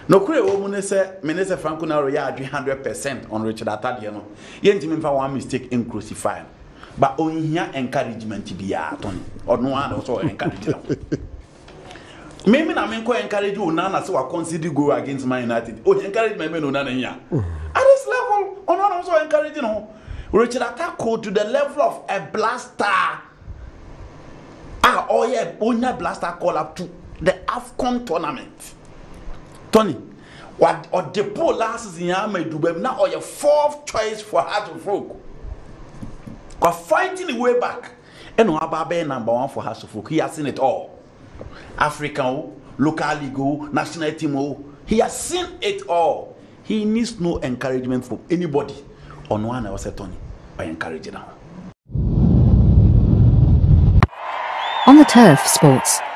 No kure wo mu ne se Minister Franco na roya adwe 100% on Richard Atta de no. Ye ntimi mfa one mistake in crucify. But onhia encouragement biya Tony. Ono an also encourage them. Maybe na men ko encourage you na say wa consider go against Man United. Oh encouragement me no na here. At this level, ono also encouraging no. Richard Atta to the level of a blaster. Oh yeah, onya blaster call up to the AFCON tournament. Tony, what or the poor last season now or your fourth choice for Heart of Folk. We're fighting the way back. And no Ababe number 1 for Heart of Folk. He has seen it all. African, local league, national team. He has seen it all. He needs no encouragement from anybody. On one I was a Tony. I encourage you now. On the Turf Sports.